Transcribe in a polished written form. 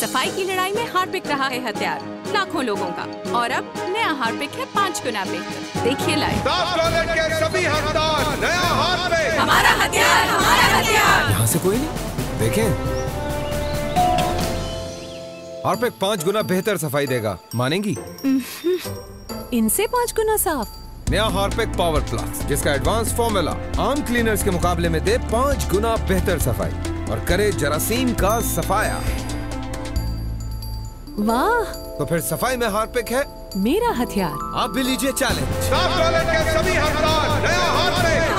सफाई की लड़ाई में हार्पिक रहा है हथियार लाखों लोगों का, और अब नया हार्पिक है 5 गुना बेहतर। देखिए लाइव। साफ टॉयलेट के सभी हकदार, नया हार्पिक। हमारा हथियार, हमारा हथियार। यहाँ से कोई नहीं, देखें हार्पिक 5 गुना बेहतर सफाई देगा, मानेंगी? इनसे 5 गुना साफ। नया हार्पिक पावर प्लस, जिसका एडवांस फॉर्मूला आम क्लीनर्स के मुकाबले में दे 5 गुना बेहतर सफाई और करे जरासीम का सफाया। वाह, तो फिर सफाई में हार्पिक है मेरा हथियार। आप भी लीजिए चैलेंज। साफ टॉयलेट के सभी हकदार, नया हार्पिक।